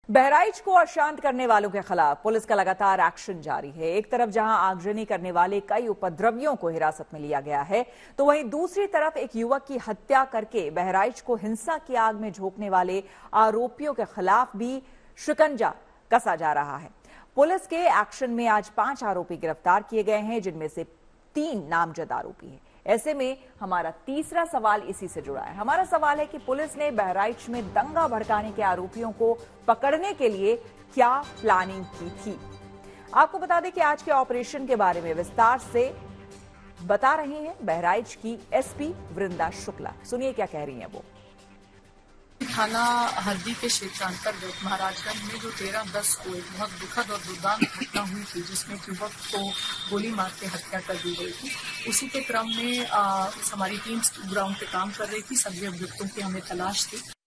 बहराइच को अशांत करने वालों के खिलाफ पुलिस का लगातार एक्शन जारी है। एक तरफ जहां आगजनी करने वाले कई उपद्रवियों को हिरासत में लिया गया है, तो वहीं दूसरी तरफ एक युवक की हत्या करके बहराइच को हिंसा की आग में झोंकने वाले आरोपियों के खिलाफ भी शिकंजा कसा जा रहा है। पुलिस के एक्शन में आज 5 आरोपी गिरफ्तार किए गए हैं, जिनमें से 3 नामजद आरोपी हैं। ऐसे में हमारा तीसरा सवाल इसी से जुड़ा है। हमारा सवाल है कि पुलिस ने बहराइच में दंगा भड़काने के आरोपियों को पकड़ने के लिए क्या प्लानिंग की थी। आपको बता दें कि आज के ऑपरेशन के बारे में विस्तार से बता रही हैं बहराइच की एसपी वृंदा शुक्ला। सुनिए क्या कह रही हैं वो। थाना हरदी के क्षेत्रांतर्गत महाराजगंज में जो 13/10 को एक बहुत दुखद और दुर्दांत घटना हुई थी, जिसमें युवक को गोली मार के हत्या कर दी गई थी, उसी के क्रम में हमारी टीम ग्राउंड पे काम कर रही थी। सभी अभियुक्तों की हमें तलाश थी।